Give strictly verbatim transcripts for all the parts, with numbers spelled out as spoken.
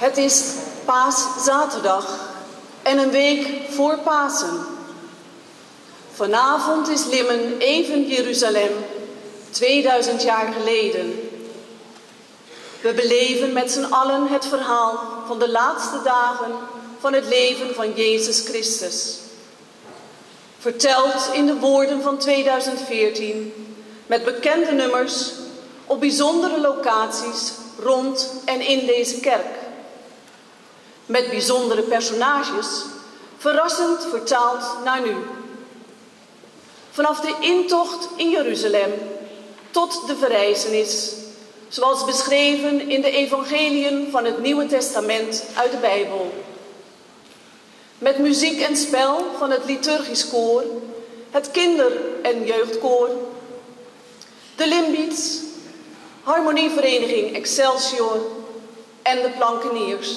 Het is Paaszaterdag en een week voor Pasen. Vanavond is Limmen even Jeruzalem, tweeduizend jaar geleden. We beleven met z'n allen het verhaal van de laatste dagen van het leven van Jezus Christus. Verteld in de woorden van tweeduizend veertien, met bekende nummers op bijzondere locaties rond en in deze kerk. Met bijzondere personages, verrassend vertaald naar nu. Vanaf de intocht in Jeruzalem tot de verrijzenis, zoals beschreven in de evangeliën van het Nieuwe Testament uit de Bijbel. Met muziek en spel van het liturgisch koor, het kinder- en jeugdkoor, de Limbiets, harmonievereniging Excelsior en de plankeniers.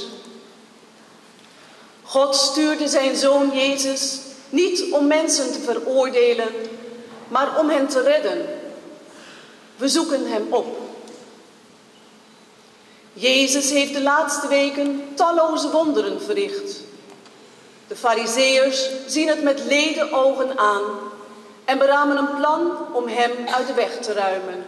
God stuurde zijn Zoon Jezus niet om mensen te veroordelen, maar om hen te redden. We zoeken hem op. Jezus heeft de laatste weken talloze wonderen verricht. De Farizeeërs zien het met lede ogen aan en beramen een plan om hem uit de weg te ruimen.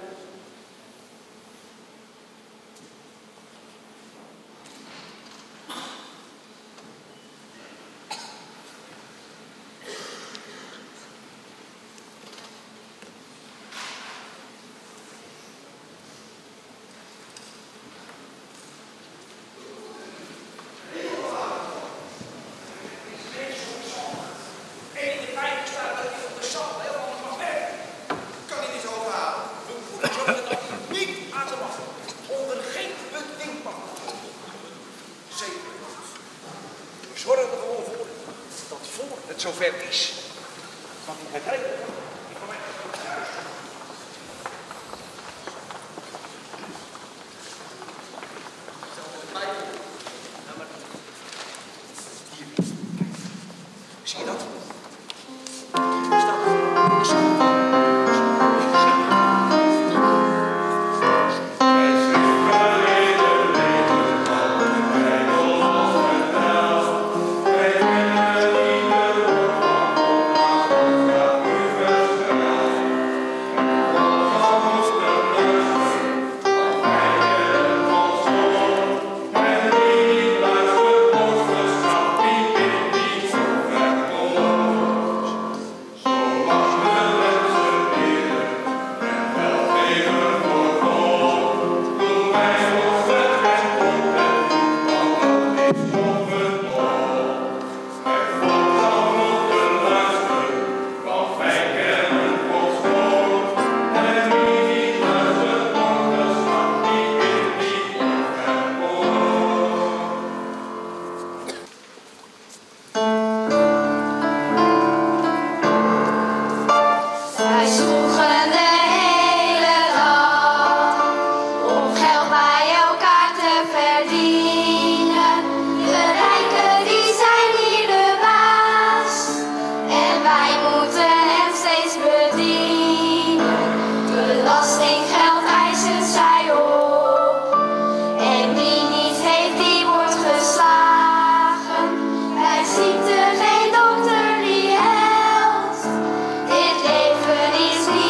Zover is. Mag ik het rijden? Zie je dat? Dit leven is niet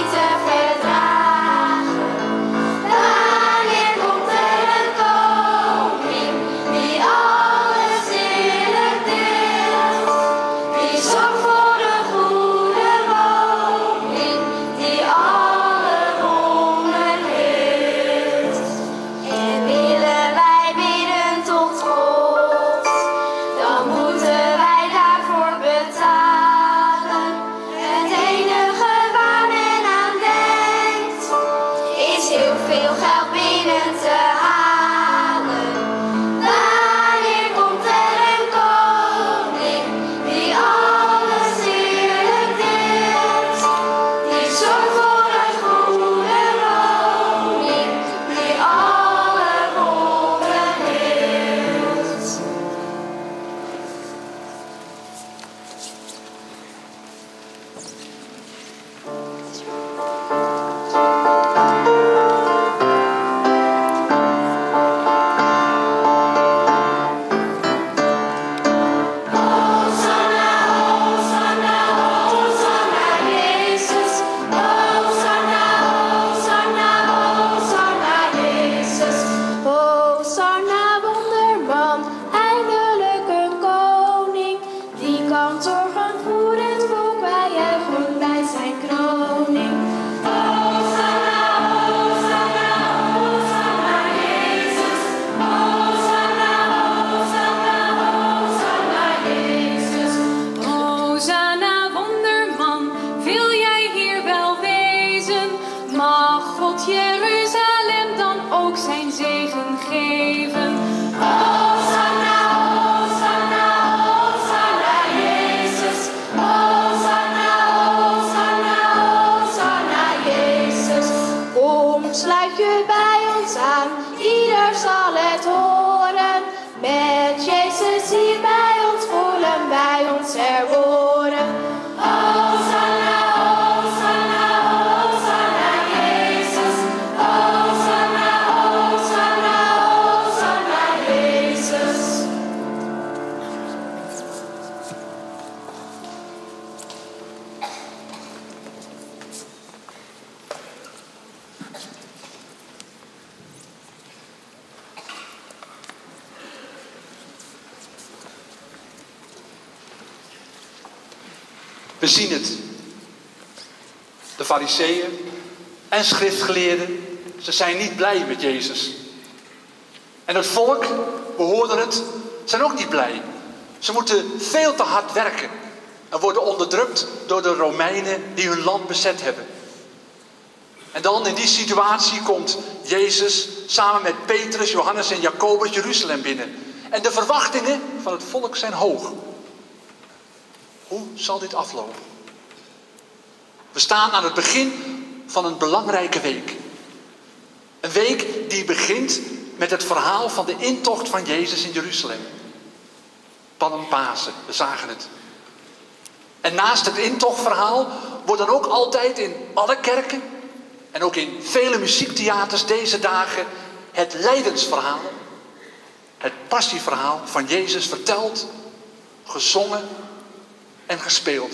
We zien het. De fariseeën en schriftgeleerden, ze zijn niet blij met Jezus. En het volk, we hoorden het, zijn ook niet blij. Ze moeten veel te hard werken en worden onderdrukt door de Romeinen die hun land bezet hebben. En dan in die situatie komt Jezus samen met Petrus, Johannes en Jacobus Jeruzalem binnen. En de verwachtingen van het volk zijn hoog. Hoe zal dit aflopen? We staan aan het begin van een belangrijke week. Een week die begint met het verhaal van de intocht van Jezus in Jeruzalem. Palmpasen, we zagen het. En naast het intochtverhaal wordt dan ook altijd in alle kerken en ook in vele muziektheaters deze dagen het lijdensverhaal, het passieverhaal van Jezus verteld, gezongen en gespeeld.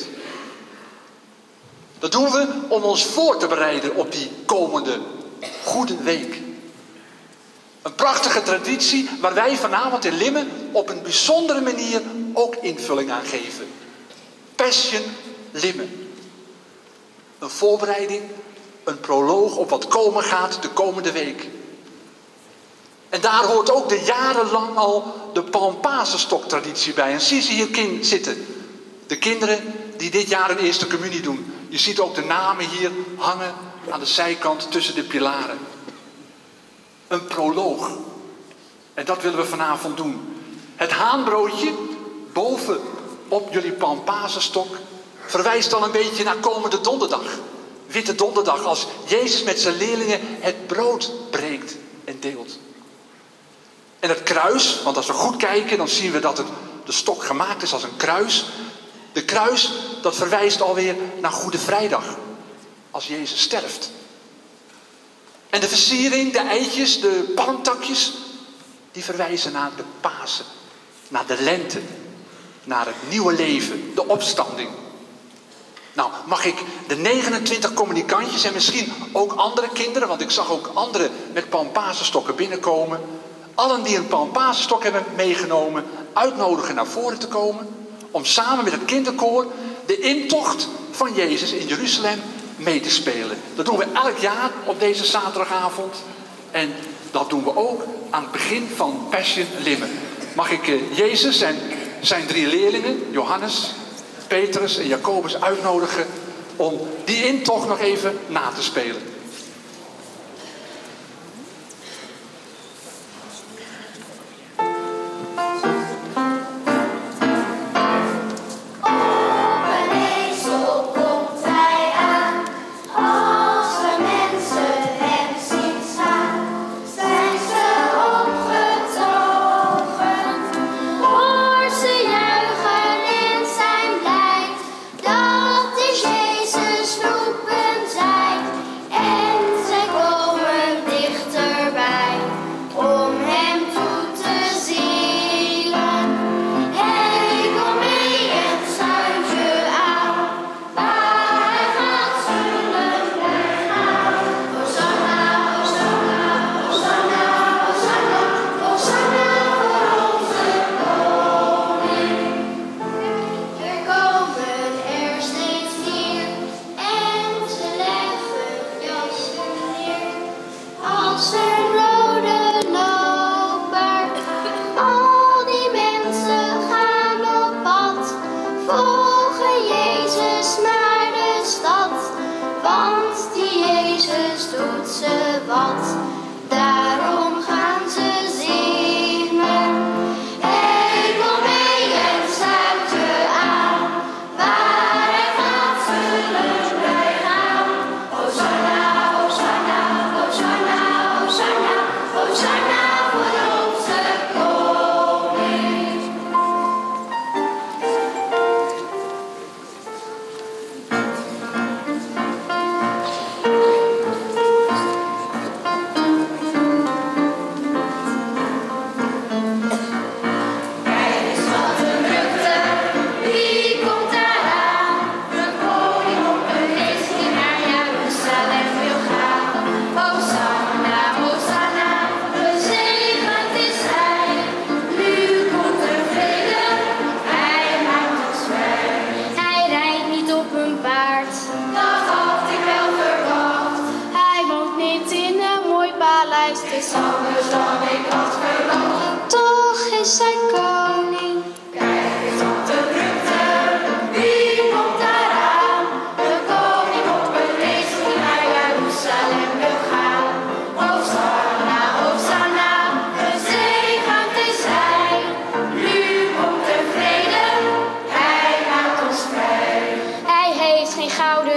Dat doen we om ons voor te bereiden op die komende goede week. Een prachtige traditie waar wij vanavond in Limmen op een bijzondere manier ook invulling aan geven. Passion Limmen. Een voorbereiding, een proloog op wat komen gaat de komende week. En daar hoort ook de jarenlang al de Palmpasenstoktraditie bij. En zie ze hier kind zitten. De kinderen die dit jaar een eerste communie doen. Je ziet ook de namen hier hangen aan de zijkant tussen de pilaren. Een proloog. En dat willen we vanavond doen. Het haanbroodje boven op jullie Palmpasenstok verwijst dan een beetje naar komende donderdag. Witte donderdag, als Jezus met zijn leerlingen het brood breekt en deelt. En het kruis, want als we goed kijken dan zien we dat het, de stok gemaakt is als een kruis. De kruis, dat verwijst alweer naar Goede Vrijdag, als Jezus sterft. En de versiering, de eitjes, de palmtakjes, die verwijzen naar de Pasen, naar de lente, naar het nieuwe leven, de opstanding. Nou, mag ik de negenentwintig communicantjes en misschien ook andere kinderen, want ik zag ook anderen met palmpasenstokken binnenkomen, allen die een palmpasenstok hebben meegenomen, uitnodigen naar voren te komen, om samen met het kinderkoor de intocht van Jezus in Jeruzalem mee te spelen. Dat doen we elk jaar op deze zaterdagavond. En dat doen we ook aan het begin van Passion Limmen. Mag ik uh, Jezus en zijn drie leerlingen, Johannes, Petrus en Jacobus, uitnodigen om die intocht nog even na te spelen. Dat is Jezus roepen zij.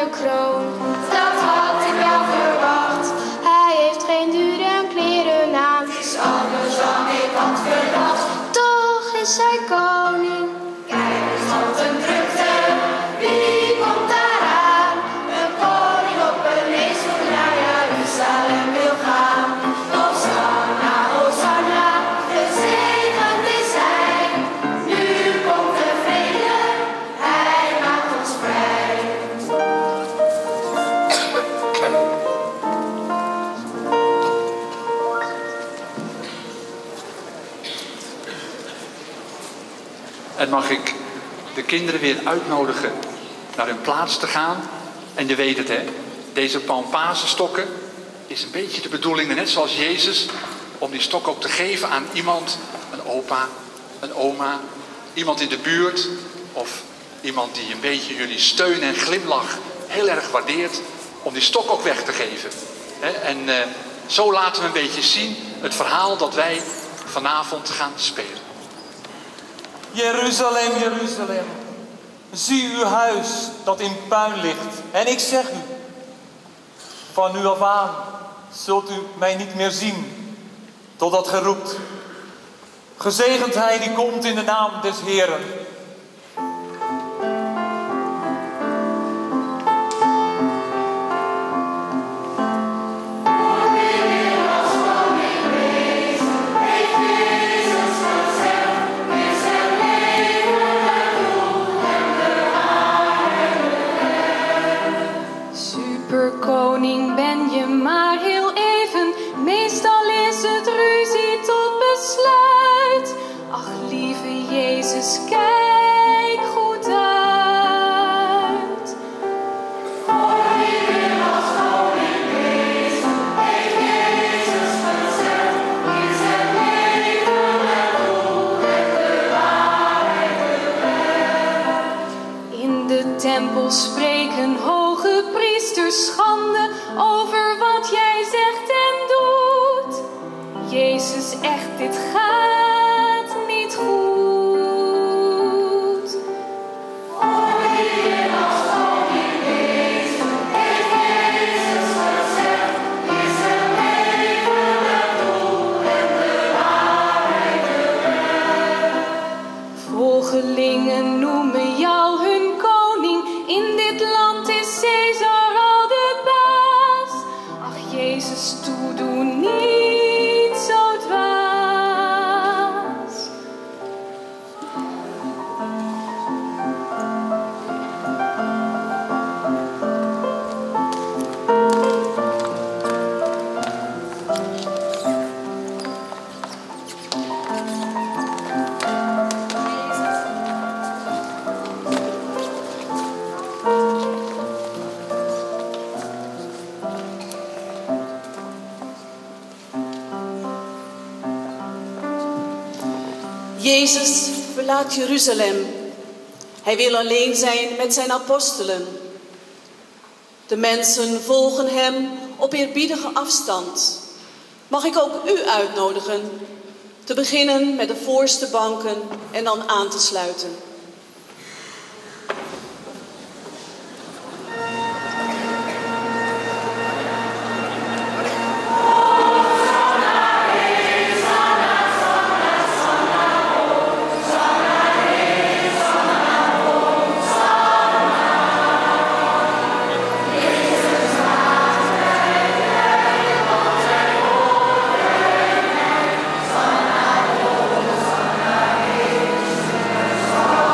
gouden kroon. Dat had ik wel verwacht. Hij heeft geen dure kleren aan. Het is anders dan ik had verwacht. Toch is hij koning. Kijk eens wat een drukte. Wie komt daar aan? Een koning op een ezel naar Jeruzalem wil gaan. Hosanna, Hosanna, gezegend is hij. Nu komt de vrede, hij maakt ons vrij. En mag ik de kinderen weer uitnodigen naar hun plaats te gaan. En je weet het, hè, deze palmpazenstokken is een beetje de bedoeling, net zoals Jezus, om die stok ook te geven aan iemand, een opa, een oma, iemand in de buurt of iemand die een beetje jullie steun en glimlach heel erg waardeert, om die stok ook weg te geven. Hè? En uh, zo laten we een beetje zien het verhaal dat wij vanavond gaan spelen. Jeruzalem, Jeruzalem, zie uw huis dat in puin ligt. En ik zeg u, van nu af aan zult u mij niet meer zien, totdat ge roept. Gezegend hij die komt in de naam des Heeren. Superkoning ben je maar heel even, meestal is het ruzie tot besluit. Ach lieve Jezus, kijk goed uit. Voor wie wil als koning wezen, heeft Jezus gezegd, is het leven het doel en de waarheid de weg. In de tempel spreken hoge priesters schande over wat jij zegt en doet. Jezus, echt, dit gaat niet goed. Voor wie wil als koning wezen, heeft Jezus gezegd, is het leven het doel en de waarheid de weg. Volgelingen noemen jou hun koning, in dit land is Caesar al de baas. Ach Jezus, toe, doe niet zo dwaas. Jezus verlaat Jeruzalem. Hij wil alleen zijn met zijn apostelen. De mensen volgen hem op eerbiedige afstand. Mag ik ook u uitnodigen, te beginnen met de voorste banken en dan aan te sluiten. Hosanna,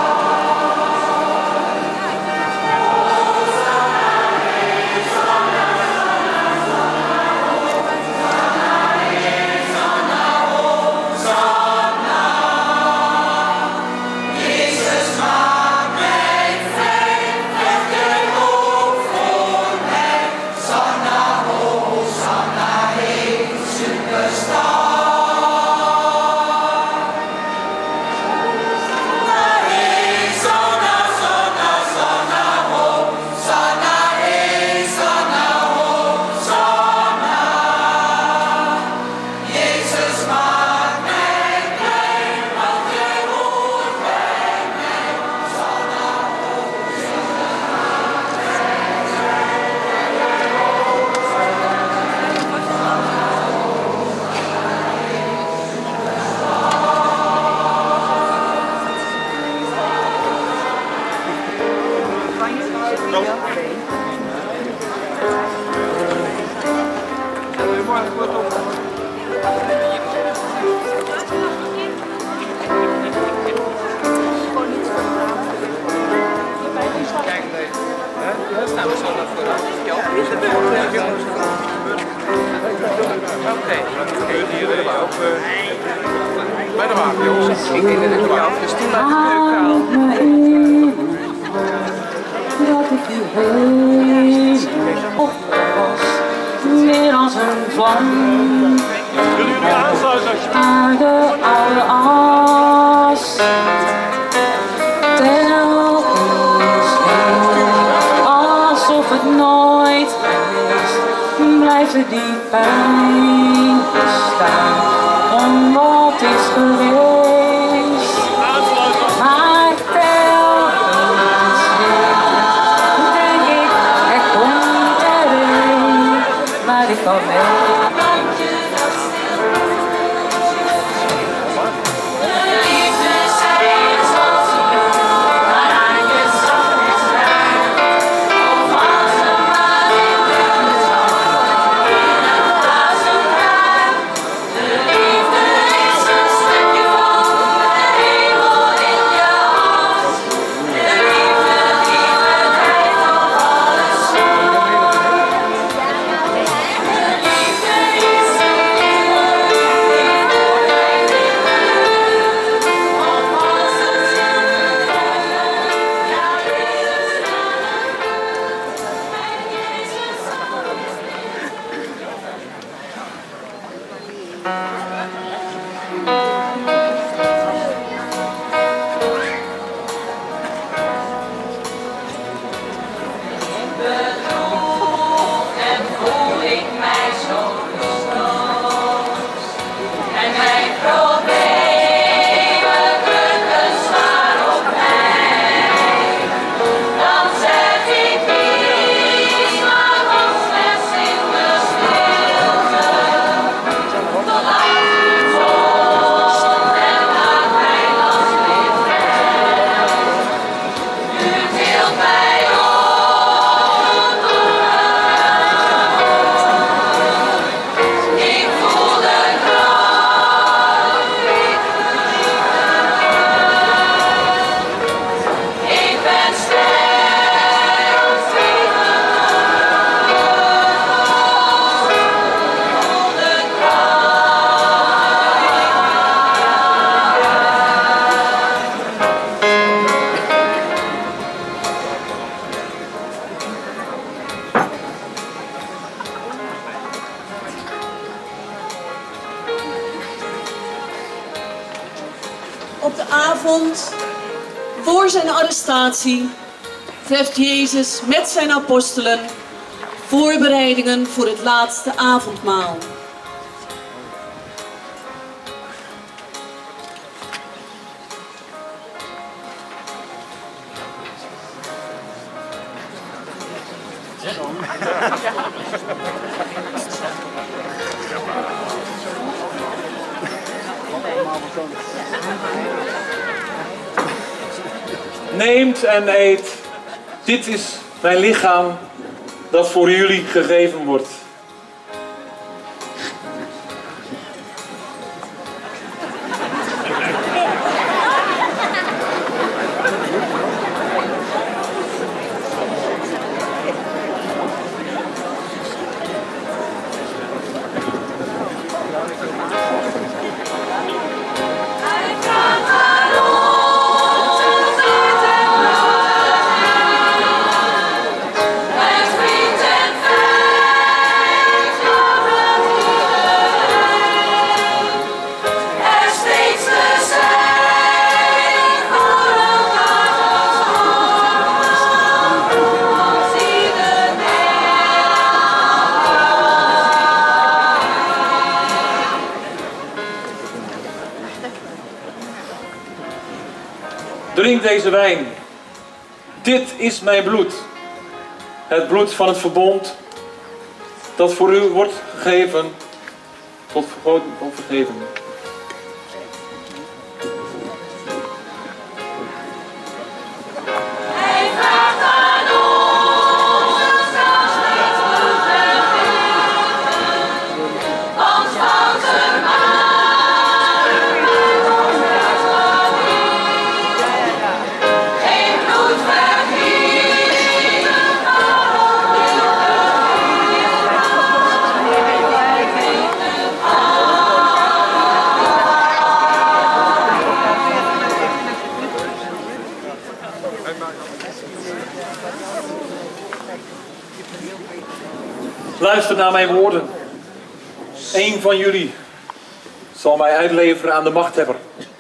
Dan staan we zo naar vooruit. Oké. Hier ook bij de wagen, jongens. Ik denk dat ik wel af de stoel uit de keuken dat ik u heet op was, meer als een vlam. Jullie jullie aansluiten als je... Aarde, oude as, telkens weer, alsof het nooit is, blijft er die pijn bestaan, om wat is geweest. Maar telkens weer, denk ik, er komt er een, maar ik kan mee. Op de avond voor zijn arrestatie treft Jezus met zijn apostelen voorbereidingen voor het laatste avondmaal. Neemt en eet. Dit is mijn lichaam dat voor jullie gegeven wordt. Drink deze wijn. Dit is mijn bloed. Het bloed van het verbond dat voor u wordt gegeven tot vergeving. Luister naar mijn woorden. Eén van jullie zal mij uitleveren aan de machthebber.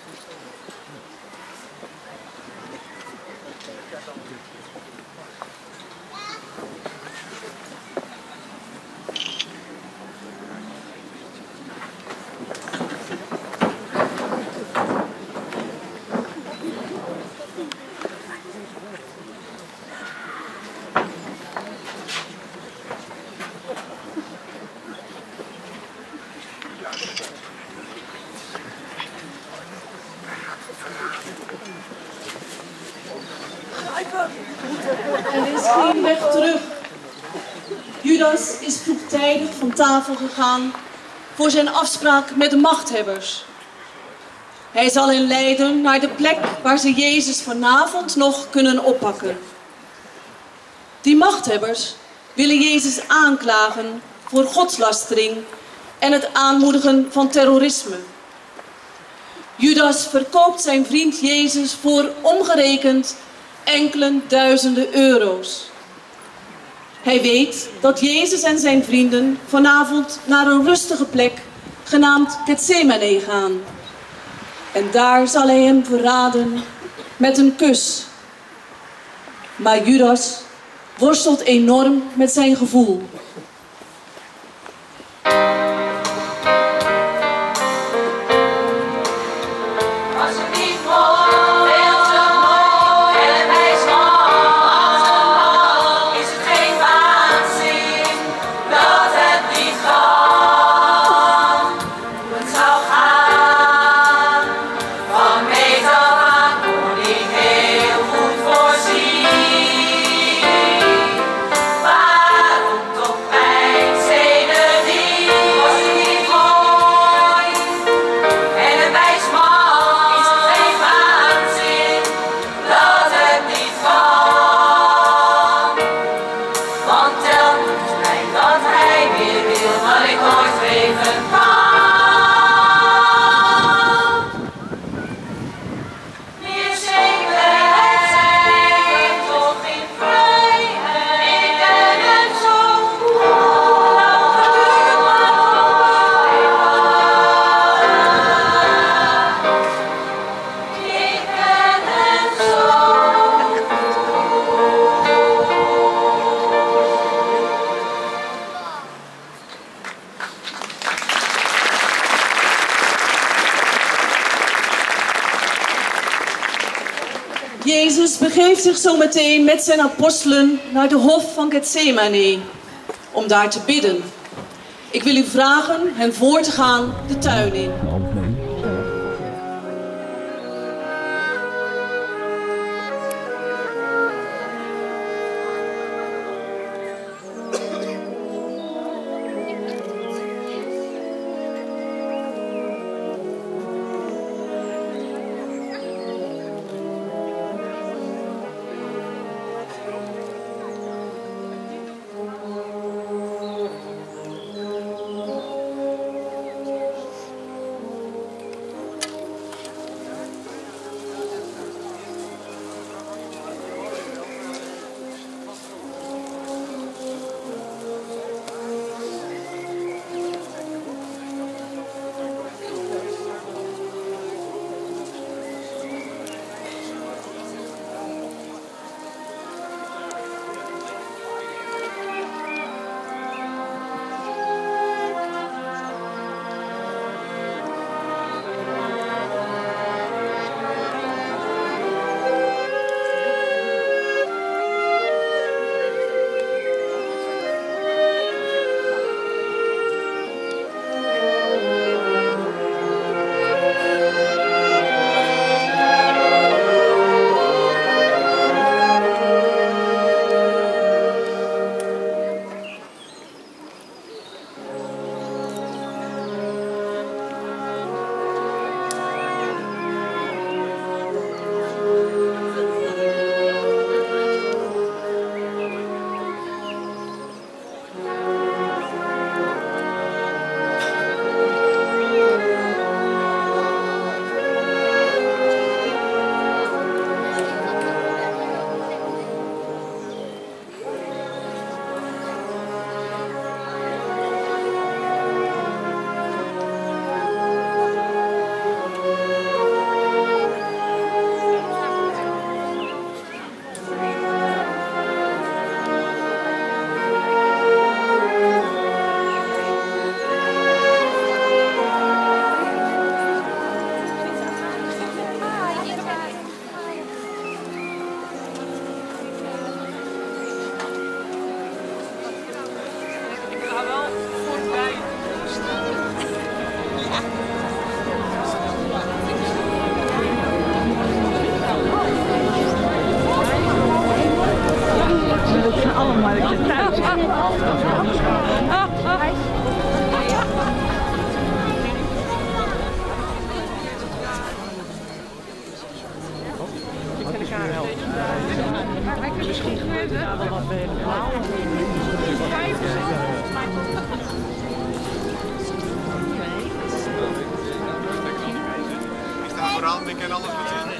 Er is geen weg terug. Judas is vroegtijdig van tafel gegaan voor zijn afspraak met de machthebbers. Hij zal hen leiden naar de plek waar ze Jezus vanavond nog kunnen oppakken. Die machthebbers willen Jezus aanklagen voor godslastering en het aanmoedigen van terrorisme. Judas verkoopt zijn vriend Jezus voor omgerekend enkele duizenden euro's. Hij weet dat Jezus en zijn vrienden vanavond naar een rustige plek genaamd Getsemane gaan. En daar zal hij hem verraden met een kus. Maar Judas worstelt enorm met zijn gevoel. Jezus begeeft zich zo meteen met zijn apostelen naar de hof van Getsemane om daar te bidden. Ik wil u vragen hen voor te gaan de tuin in. Ik sta vooraan, ik ken alles meteen.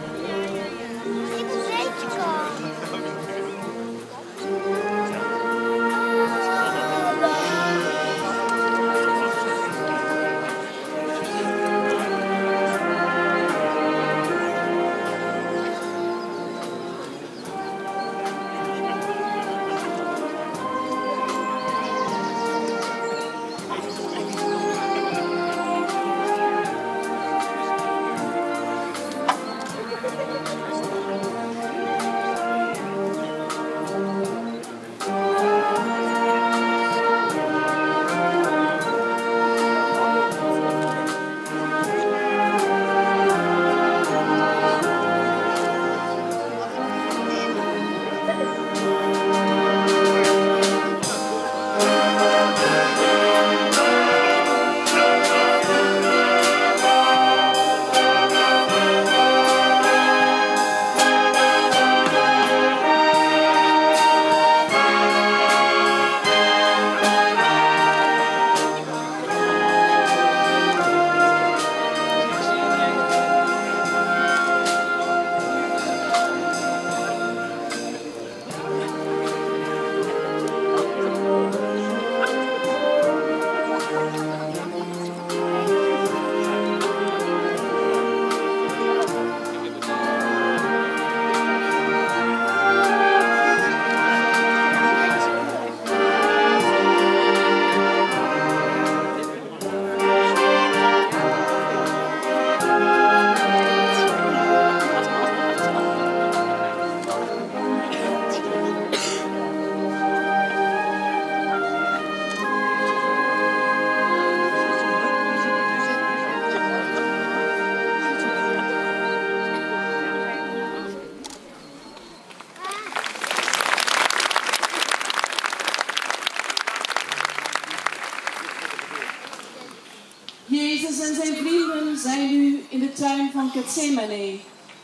Jezus en zijn vrienden zijn nu in de tuin van Getsemane.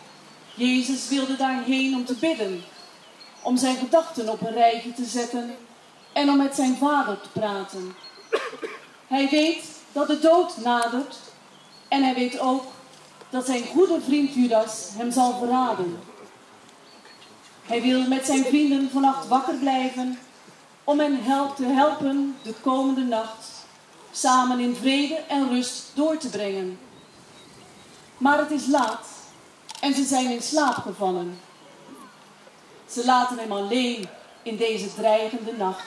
Jezus wilde daarheen om te bidden, om zijn gedachten op een rijtje te zetten en om met zijn vader te praten. Hij weet dat de dood nadert en hij weet ook dat zijn goede vriend Judas hem zal verraden. Hij wil met zijn vrienden vannacht wakker blijven om hen help te helpen de komende nacht samen in vrede en rust door te brengen. Maar het is laat en ze zijn in slaap gevallen. Ze laten hem alleen in deze dreigende nacht.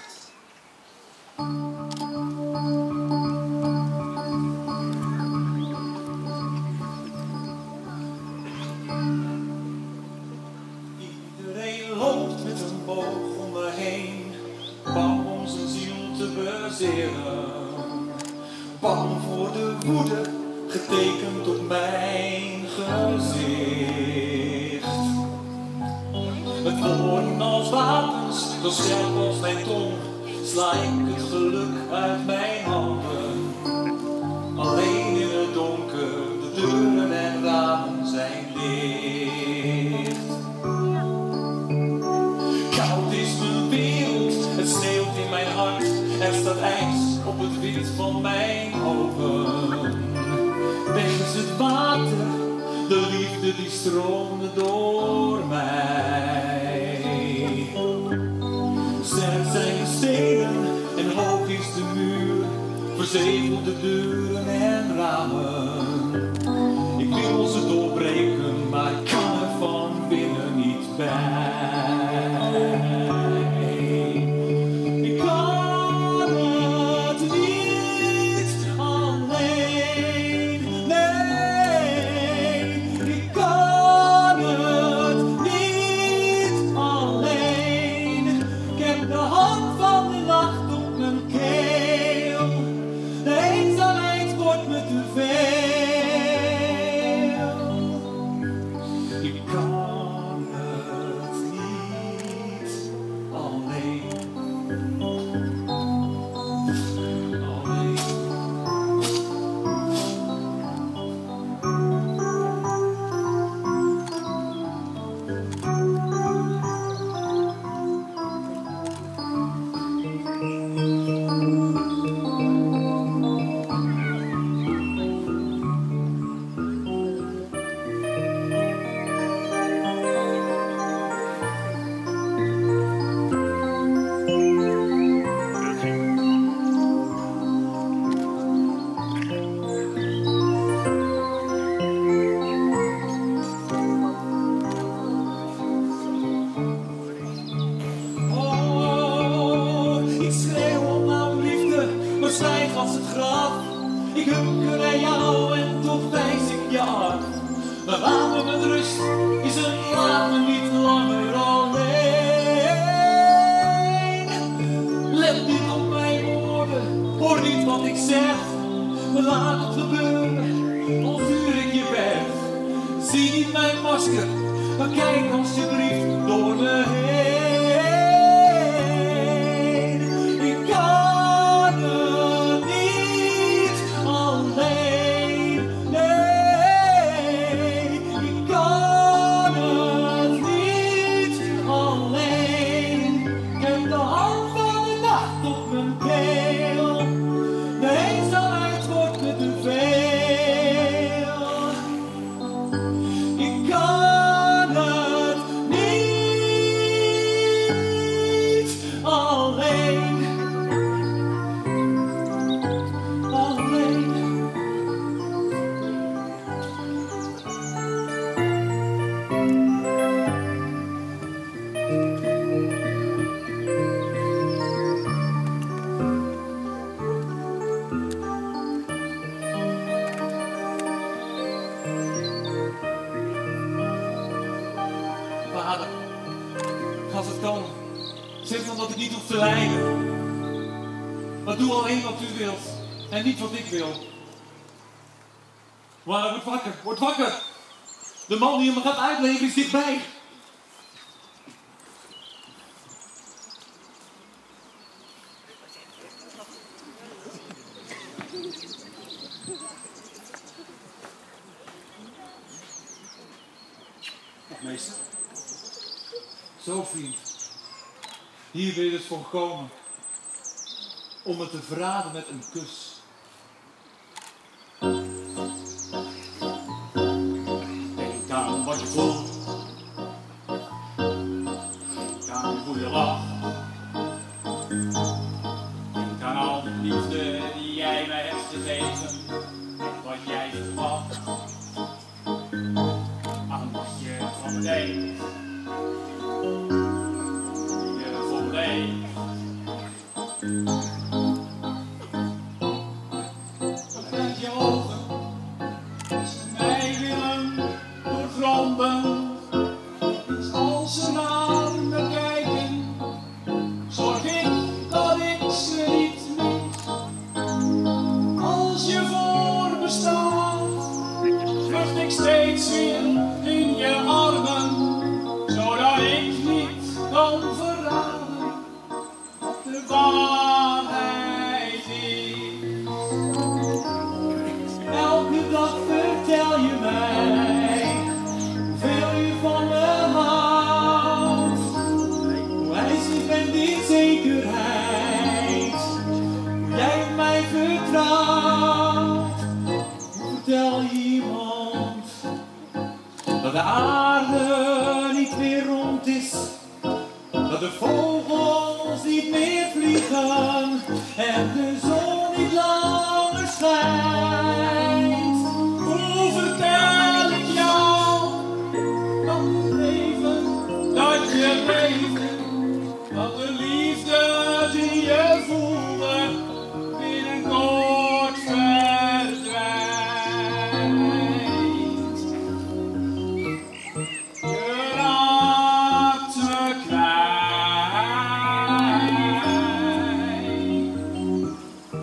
Iedereen loopt met een boog om me heen, bang om zijn ziel te bezeren. Bang voor de woede, getekend op mijn gezicht. Met woorden als wapens, zo scherp als mijn tong, sla ik het geluk uit mijn handen. Alleen in het donker, de deuren en ramen zijn dicht. Koud is mijn wereld, het sneeuwt in mijn hart. Er staat ijs op het wit van mijn ogen. Weg is het water, de liefde die stroomde door mij. Sterk zijn de stenen en hoog is de muur, verzegelde deuren en ramen. Ik wil ze doorbreken, maar ik kan er van binnen niet bij. Ik kan het niet alleen, nee. Ik kan het niet alleen. Ik heb de hand van de nacht op mijn keel. De eenzaamheid wordt me te veel. Ik kan het niet. als het graf. Ik hunker naar jou en toch wijs ik je af. Maar laat me met rust, is een laat me niet langer alleen. Let niet op mijn woorden, hoor niet wat ik zeg. Maar laat het gebeuren, al vuur ik je weg. Zie niet mijn masker, maar kijk alsjeblieft door me heen. Ik kan het niet alleen, nee. Ik kan het niet alleen. Ik heb de hand van de nacht op mijn keel. De eenzaamheid wordt me te veel. Ik kan het niet alleen. Alleen. Vader, als het kan, zeg dan dat ik niet hoef te lijden. Maar doe alleen wat u wilt en niet wat ik wil. Maar word wakker, word wakker. De man die me gaat uitleveren is dichtbij. Meester. Zo vriend. Hier ben je dus voor gekomen. Om me te verraden met een kus. Denk aan wat je voelt. Denk aan hoe je lacht. Denk aan al de liefde die jij mij hebt gegeven. En wat jij verwacht. Aan wat je van me denkt. Je voor me leeft. Met je ogen, ze mij willen doorgronden. Als ze naar me kijken, zorg ik dat ik ze niet mis. Als je voor me staat, vlucht ik steeds weer in je armen, zodat ik niet kan verraden wat de waarheid is. Elke dag vertel je mij hoeveel je van me houdt. Hoe ijzig bent in zekerheid, hoe jij op mij vertrouwt. Hoe vertel je iemand dat de aarde niet meer rond is, dat de vogels niet meer vliegen en de zon niet langer schijnt? Hoe vertel ik jou dat het leven dat je leefde, dat de liefde die je voelde binnenkort verdwijnt? Je raakt me kwijt.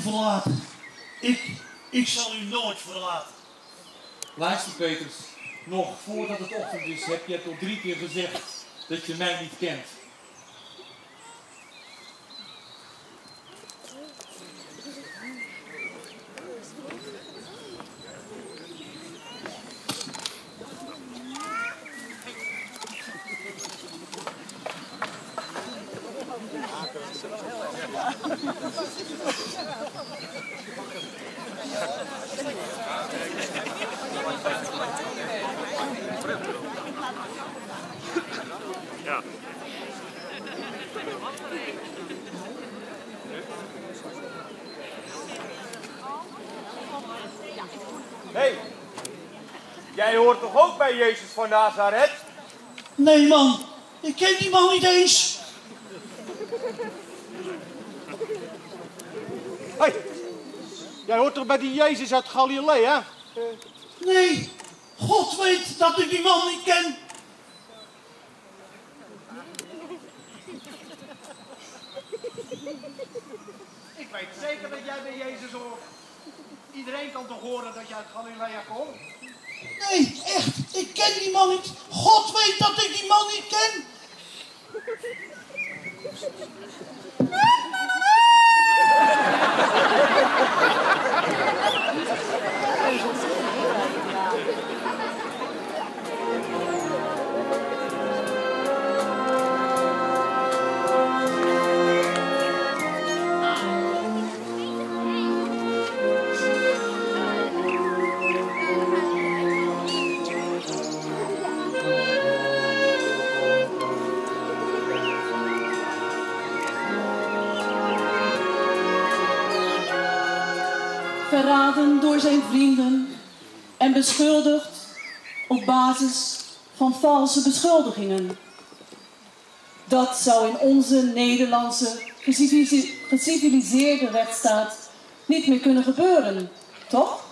verlaten. Ik, ik zal u nooit verlaten. Luister, Petrus. Nog voordat het ochtend is, heb je het al drie keer gezegd dat je mij niet kent. Ja. Hé, jij hoort toch ook bij Jezus van Nazareth? Nee man, ik ken die man niet eens. Hé, hey, jij hoort toch bij die Jezus uit Galilea? Nee, God weet dat ik die man niet ken. Ik weet zeker dat jij bij Jezus hoort. Iedereen kan toch horen dat jij uit Galilea komt? Nee, echt, ik ken die man niet. God weet dat ik die man niet ken. Verraden door zijn vrienden en beschuldigd op basis van valse beschuldigingen. Dat zou in onze Nederlandse geciviliseerde rechtsstaat niet meer kunnen gebeuren, toch?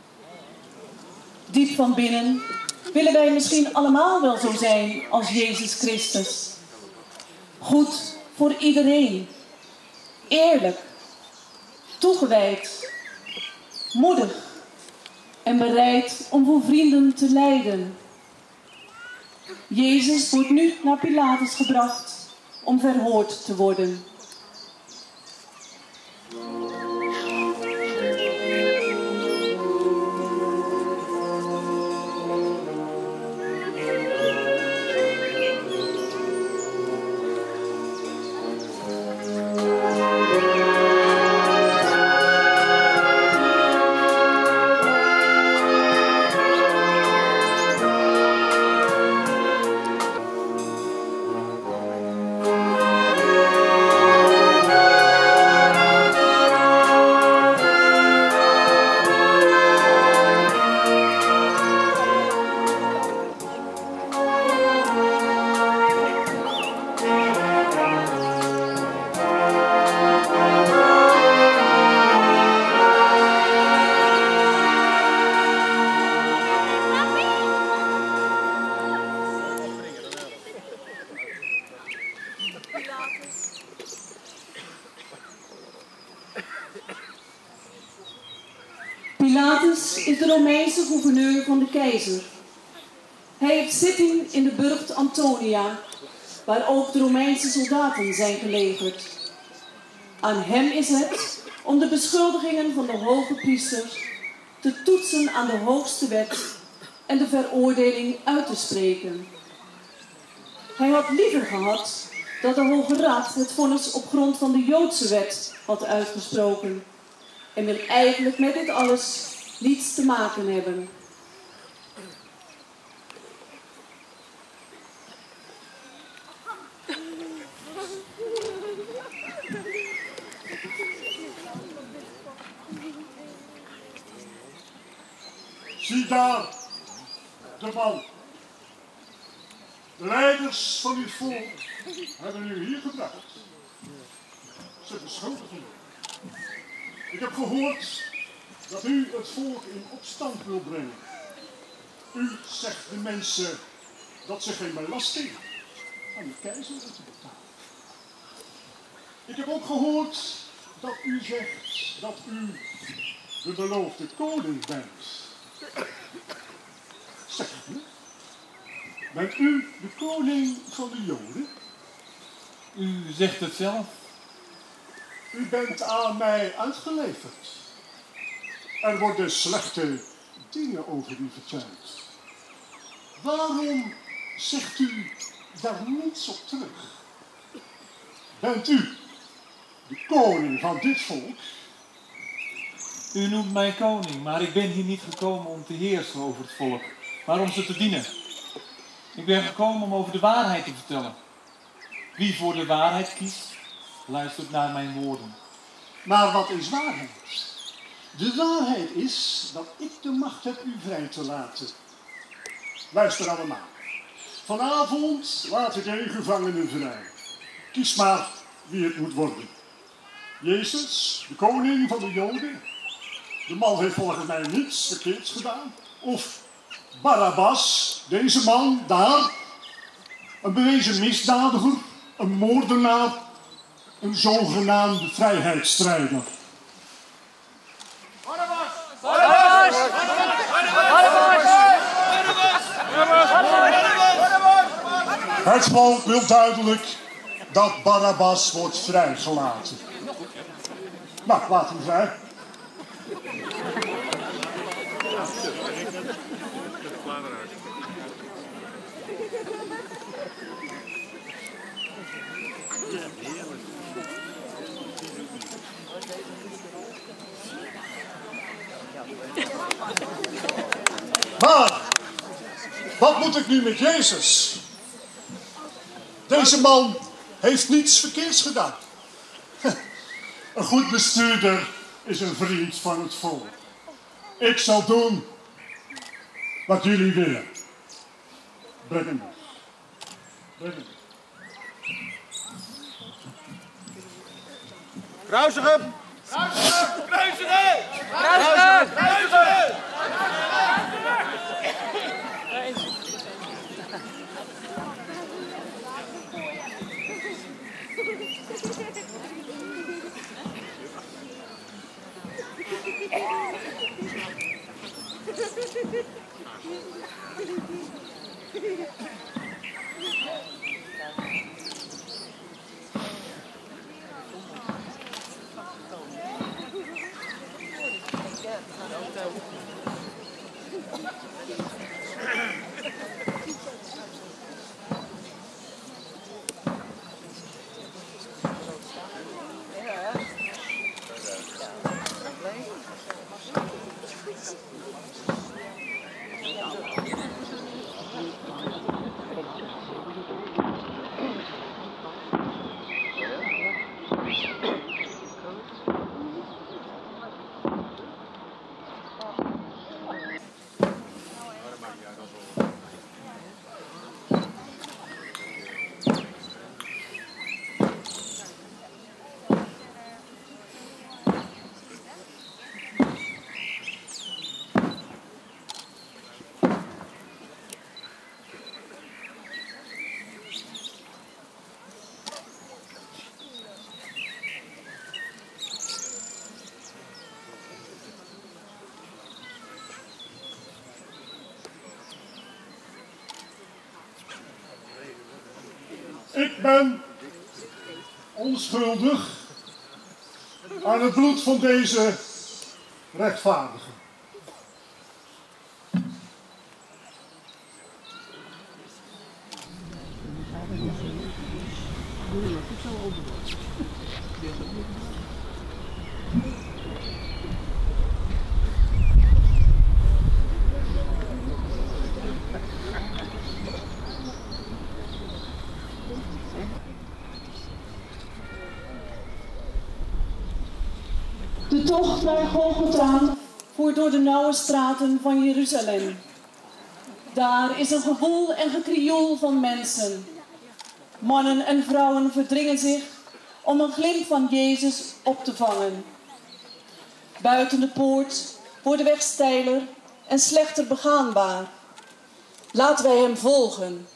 Diep van binnen willen wij misschien allemaal wel zo zijn als Jezus Christus. Goed voor iedereen, eerlijk, toegewijd, moedig en bereid om voor vrienden te lijden. Jezus wordt nu naar Pilatus gebracht om verhoord te worden. Pilatus is de Romeinse gouverneur van de keizer. Hij heeft zitting in de burcht Antonia, waar ook de Romeinse soldaten zijn gelegerd. Aan hem is het om de beschuldigingen van de hoge priesters te toetsen aan de hoogste wet en de veroordeling uit te spreken. Hij had liever gehad dat de Hoge Raad het vonnis op grond van de Joodse wet had uitgesproken en wil eigenlijk met dit alles niets te maken hebben. Zie daar, de man. De leiders van uw volk hebben u hier gebracht. Ze beschuldigen u. Ik heb gehoord dat u het volk in opstand wil brengen. U zegt de mensen dat ze geen belasting aan de keizer moeten betalen. Ik heb ook gehoord dat u zegt dat u de beloofde koning bent. Zeg me, bent u de koning van de Joden? U zegt het zelf. U bent aan mij uitgeleverd. Er worden slechte dingen over u verteld. Waarom zegt u daar niets op terug? Bent u de koning van dit volk? U noemt mij koning, maar ik ben hier niet gekomen om te heersen over het volk, maar om ze te dienen. Ik ben gekomen om over de waarheid te vertellen. Wie voor de waarheid kiest, luistert naar mijn woorden. Maar wat is waarheid? De waarheid is dat ik de macht heb u vrij te laten. Luister allemaal. Vanavond laat ik één gevangene vrij. Kies maar wie het moet worden. Jezus, de koning van de Joden. De man heeft volgens mij niets verkeerds gedaan. Of Barabbas, deze man daar. Een bewezen misdadiger, een moordenaar, een zogenaamde vrijheidsstrijder. Barabbas! Barabbas! Het volk wil duidelijk dat Barabbas wordt vrijgelaten. Nou, laat hem vrij. Maar, wat moet ik nu met Jezus? Deze man heeft niets verkeerds gedaan. Een goed bestuurder is een vriend van het volk. Ik zal doen wat jullie willen. Breng hem weg. Breng hem weg. Kruisig hem! Kruisig hem! Kruisig hem! Kruisig hem! Kruisig hem! Ik ben onschuldig aan het bloed van deze rechtvaardige. De tocht naar Golgotha voert door de nauwe straten van Jeruzalem. Daar is een gewoel en gekrioel van mensen. Mannen en vrouwen verdringen zich om een glimp van Jezus op te vangen. Buiten de poort wordt de weg steiler en slechter begaanbaar. Laten wij hem volgen.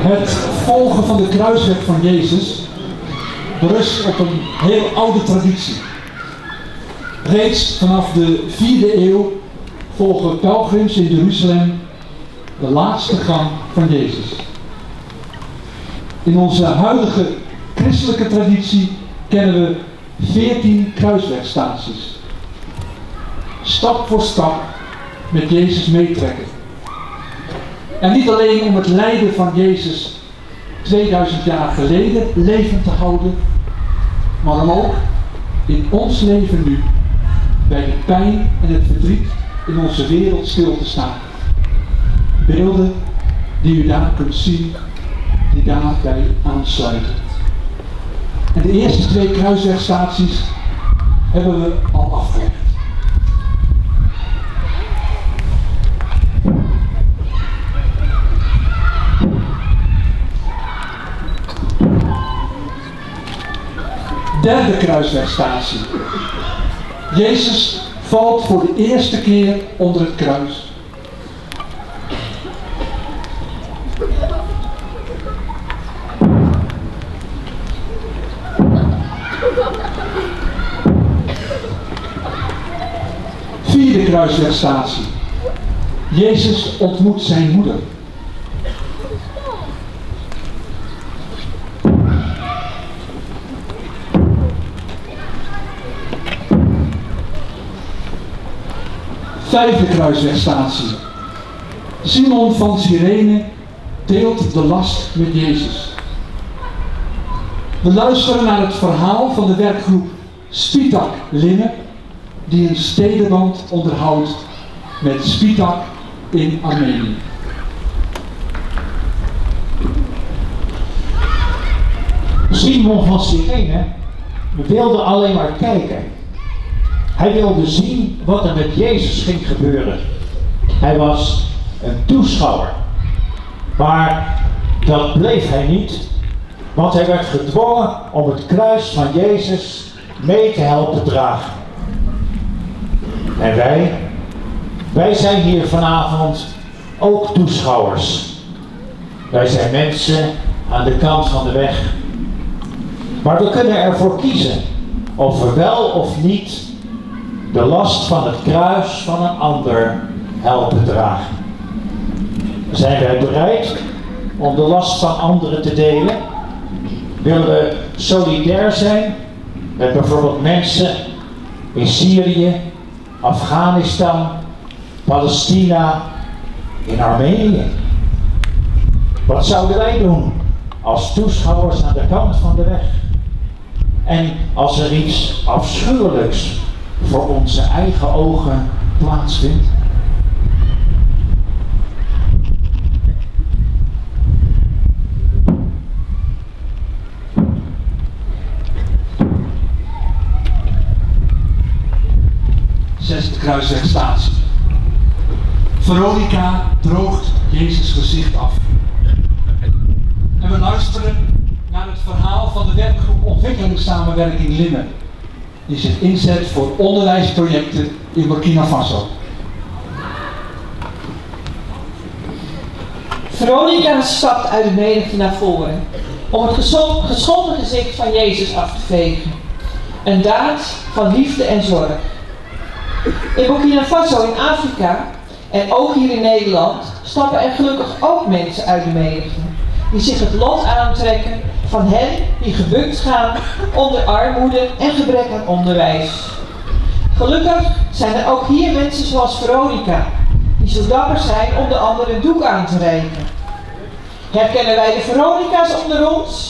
Het volgen van de kruisweg van Jezus berust op een heel oude traditie. Reeds vanaf de vierde eeuw volgen pelgrims in Jeruzalem de laatste gang van Jezus. In onze huidige christelijke traditie kennen we veertien kruiswegstaties. Stap voor stap met Jezus meetrekken. En niet alleen om het lijden van Jezus tweeduizend jaar geleden levend te houden, maar om ook in ons leven nu bij de pijn en het verdriet in onze wereld stil te staan. Beelden die u daar kunt zien, die daarbij aansluiten. En de eerste twee kruiswegstaties hebben we al afgelegd. Derde kruiswegstatie. Jezus valt voor de eerste keer onder het kruis. Vierde kruiswegstatie. Jezus ontmoet zijn moeder. Vijfde kruiswegstatie. Simon van Cyrene deelt de last met Jezus. We luisteren naar het verhaal van de werkgroep Spitak Limme, die een stedenband onderhoudt met Spitak in Armenië. Simon van Cyrene wilde alleen maar kijken. Hij wilde zien wat er met Jezus ging gebeuren. Hij was een toeschouwer. Maar dat bleef hij niet, want hij werd gedwongen om het kruis van Jezus mee te helpen dragen. En wij, wij zijn hier vanavond ook toeschouwers. Wij zijn mensen aan de kant van de weg. Maar we kunnen ervoor kiezen of we wel of niet de last van het kruis van een ander helpen dragen. Zijn wij bereid om de last van anderen te delen? Willen we solidair zijn met bijvoorbeeld mensen in Syrië, Afghanistan, Palestina, in Armenië? Wat zouden wij doen als toeschouwers aan de kant van de weg? En als er iets afschuwelijks voor onze eigen ogen plaatsvindt? Zesde kruiswegstatie. Veronica droogt Jezus' gezicht af. En we luisteren naar het verhaal van de werkgroep Ontwikkelingssamenwerking Limme, die zich inzet voor onderwijsprojecten in Burkina Faso. Veronica stapt uit de menigte naar voren om het geschonden gezicht van Jezus af te vegen. Een daad van liefde en zorg. In Burkina Faso in Afrika en ook hier in Nederland stappen er gelukkig ook mensen uit de menigte die zich het lot aantrekken van hen die gebukt gaan onder armoede en gebrek aan onderwijs. Gelukkig zijn er ook hier mensen zoals Veronica, die zo dapper zijn om de ander een doek aan te reiken. Herkennen wij de Veronica's onder ons?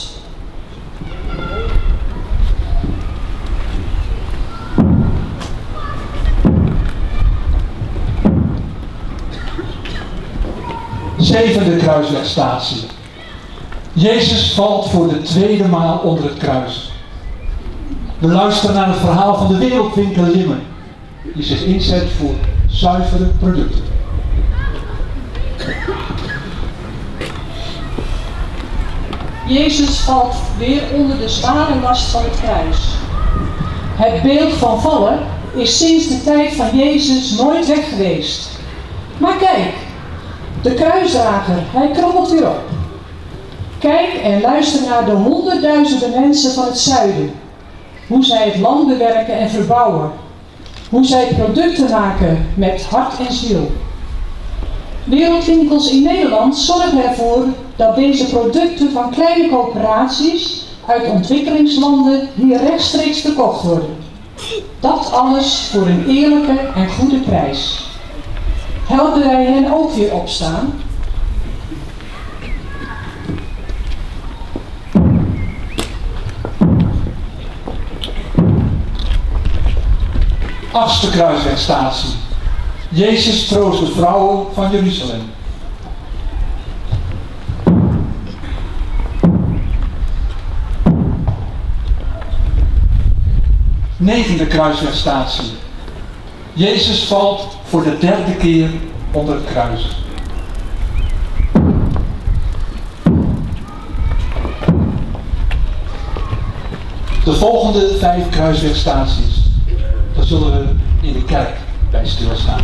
Zevende kruiswegstatie. Jezus valt voor de tweede maal onder het kruis. We luisteren naar het verhaal van de wereldwinkel Limme, die zich inzet voor zuivere producten. Jezus valt weer onder de zware last van het kruis. Het beeld van vallen is sinds de tijd van Jezus nooit weg geweest. Maar kijk, de kruisdrager, hij krabbelt weer op. Kijk en luister naar de honderdduizenden mensen van het zuiden. Hoe zij het land bewerken en verbouwen. Hoe zij producten maken met hart en ziel. Wereldwinkels in Nederland zorgen ervoor dat deze producten van kleine coöperaties uit ontwikkelingslanden hier rechtstreeks verkocht worden. Dat alles voor een eerlijke en goede prijs. Helpen wij hen ook weer opstaan? Achtste kruiswegstatie. Jezus troost de vrouwen van Jeruzalem. Negende kruiswegstatie. Jezus valt voor de derde keer onder het kruis. De volgende vijf kruiswegstaties, daar zullen we in de kerk bij stilstaan.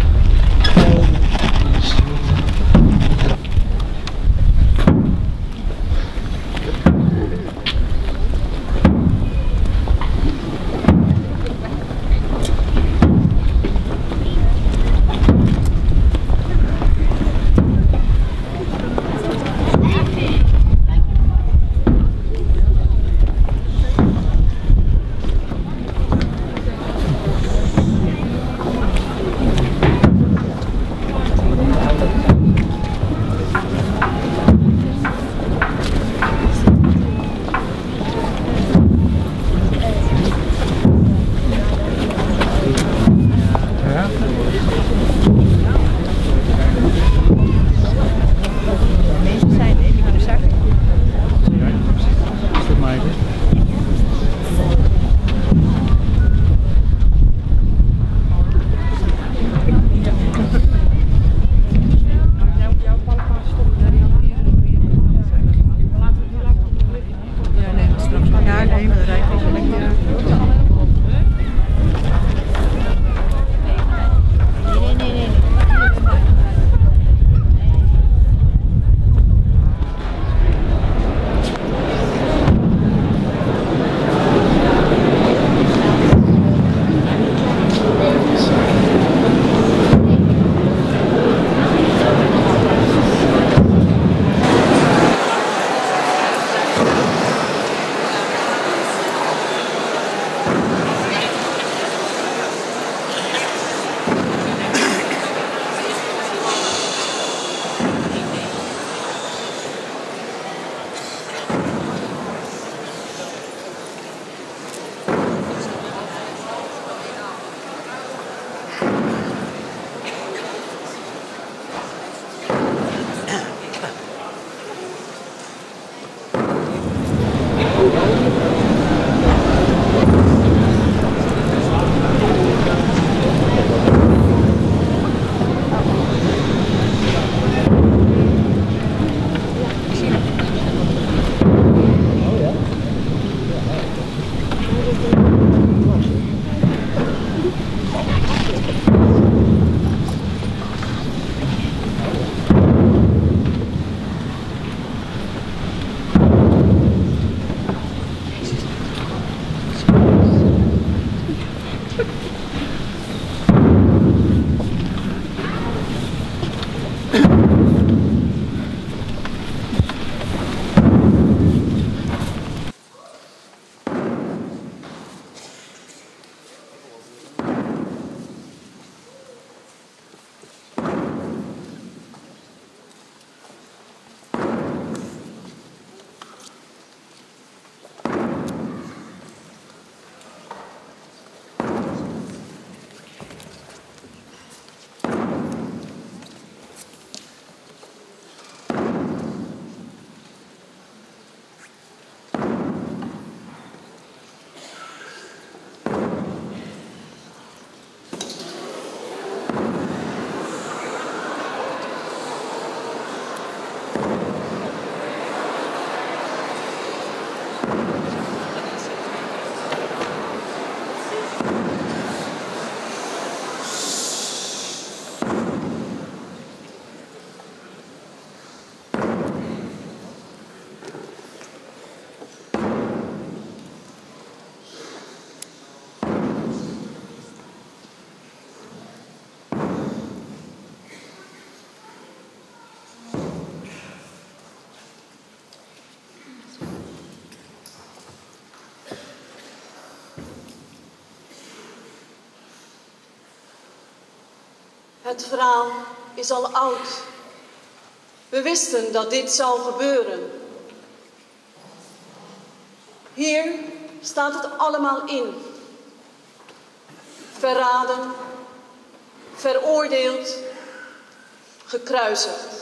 Het verhaal is al oud. We wisten dat dit zou gebeuren. Hier staat het allemaal in. Verraden, veroordeeld, gekruisigd.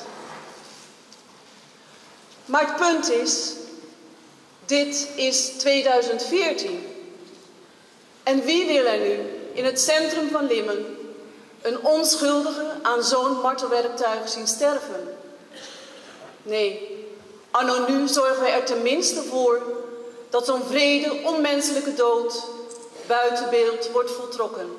Maar het punt is, dit is tweeduizend veertien. En wie wil er nu in het centrum van Limmen een onschuldige aan zo'n martelwerktuig zien sterven? Nee, anno nu zorgen wij er tenminste voor dat zo'n wrede, onmenselijke dood buiten beeld wordt voltrokken.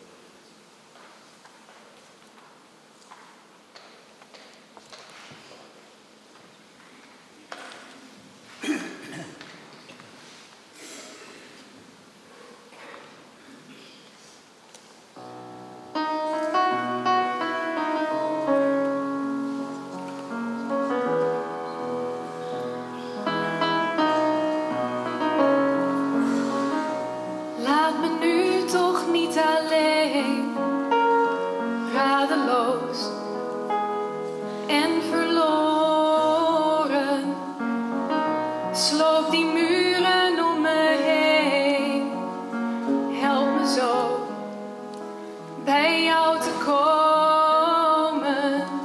Laat me nu toch niet alleen, radeloos en verloren. Sloop die muren om me heen, help me zo bij jou te komen.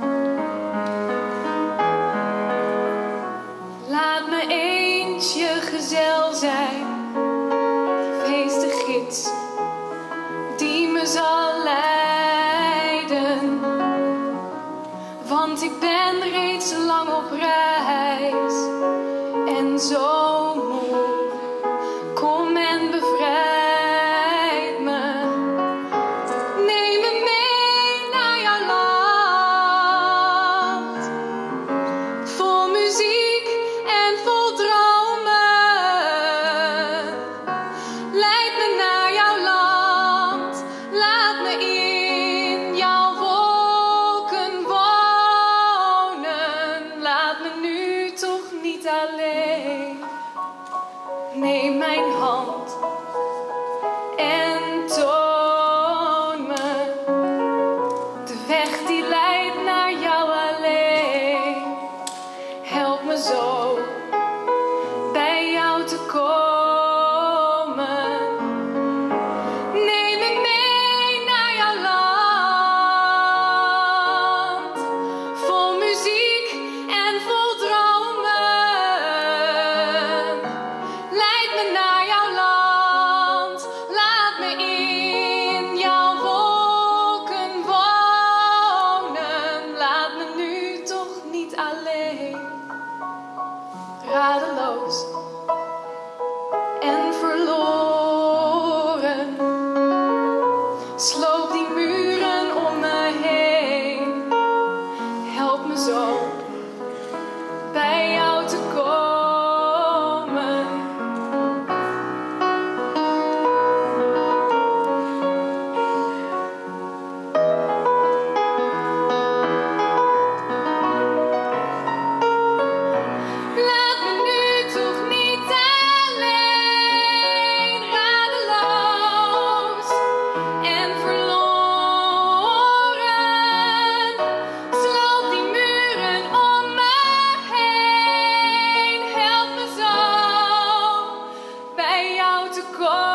Laat me eens je gezel zijn, wees de gids die me zal leiden. Want ik ben reeds lang op reis en zo moe. Kom en bevrijd me. Neem me mee naar jouw land, vol muziek en vol dromen. Leid me naar jouw land, laat me in jouw wolken wonen. Laat me nu toch niet alleen. Neem mijn hand en toon me de weg die leidt naar jou alleen. Help me zo bij jou te komen. Neem me mee naar jouw land, vol muziek en vol dromen. Leid me naar jouw land, laat me in jouw wolken wonen. Laat me nu toch niet alleen, radeloos en verloren. Sloop die muren om me heen, help me zo bij jou te komen. Laat me nu toch niet alleen, radeloos en verloren. Sloop die muren om me heen, help me zo bij jou te komen.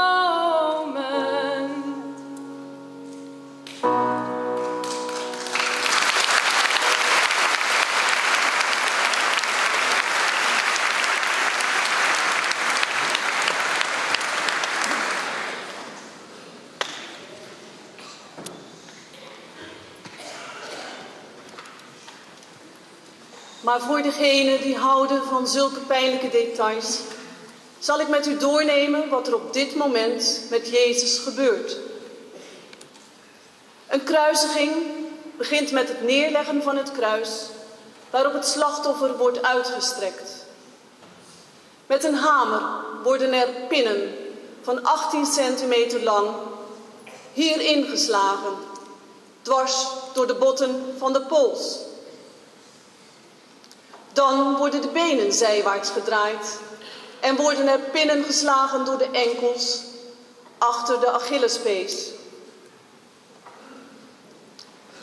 Maar voor degenen die houden van zulke pijnlijke details, zal ik met u doornemen wat er op dit moment met Jezus gebeurt. Een kruisiging begint met het neerleggen van het kruis, waarop het slachtoffer wordt uitgestrekt. Met een hamer worden er pinnen van achttien centimeter lang hierin geslagen, dwars door de botten van de pols. Dan worden de benen zijwaarts gedraaid en worden er pinnen geslagen door de enkels achter de Achillespees.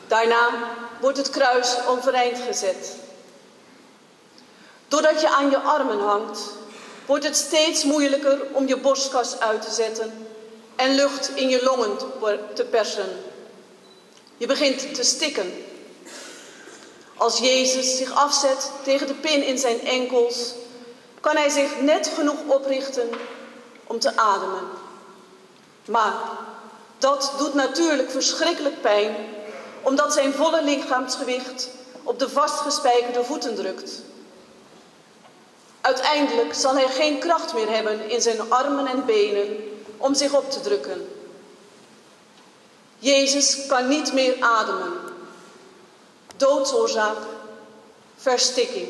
Daarna wordt het kruis overeind gezet. Doordat je aan je armen hangt, wordt het steeds moeilijker om je borstkas uit te zetten en lucht in je longen te persen. Je begint te stikken. Als Jezus zich afzet tegen de pin in zijn enkels, kan hij zich net genoeg oprichten om te ademen. Maar dat doet natuurlijk verschrikkelijk pijn, omdat zijn volle lichaamsgewicht op de vastgespijkerde voeten drukt. Uiteindelijk zal hij geen kracht meer hebben in zijn armen en benen om zich op te drukken. Jezus kan niet meer ademen. Doodsoorzaak, verstikking.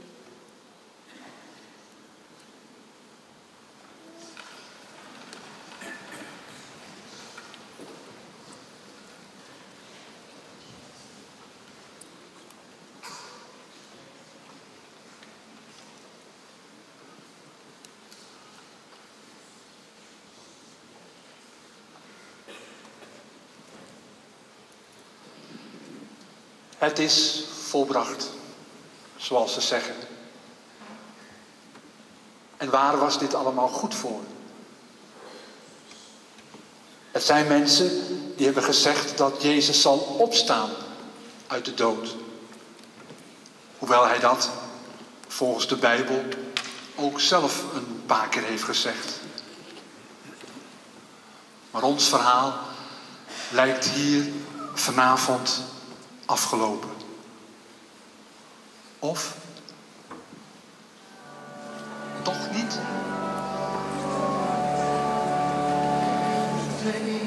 Het is volbracht, zoals ze zeggen. En waar was dit allemaal goed voor? Het zijn mensen die hebben gezegd dat Jezus zal opstaan uit de dood. Hoewel hij dat, volgens de Bijbel, ook zelf een paar keer heeft gezegd. Maar ons verhaal lijkt hier vanavond afgelopen. Of toch niet? Twee